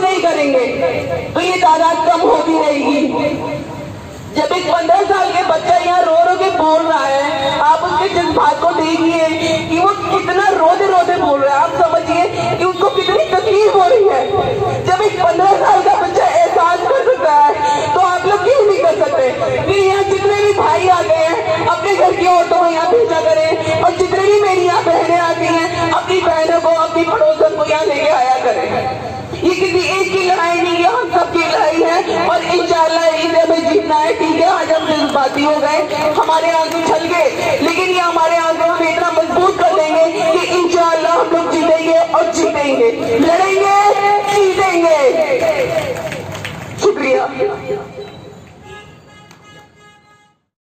नहीं करेंगे तो ये तादाद कम होती रहेगी। जब एक 15 साल के बच्चा यहाँ रो रो के बोल रहा है, आप उसके जज्बात को देखिए कि वो कितना रोते रोते बोल रहा है, आप समझिए कि उसको कितनी तकलीफ हो रही है। जब एक 15 साल का बच्चा एहसास कर सकता है तो आप लोग क्यों नहीं कर सकते? फिर यहाँ जितने भी भाई आते हैं अपने घर की औरतों को यहाँ भेजा करें, और जितने भी मेरी यहाँ बहनें आती हैं अपनी बहनों को, अपनी पड़ोसन को यहाँ लेके आया करें। ये किसी एक की लड़ाई नहीं है, हम सबकी लड़ाई है और इंशाअल्लाह इसे हमें जीतना है। ठीक है, आज हम जज्बाती हो गए, हमारे आंसू छल गए,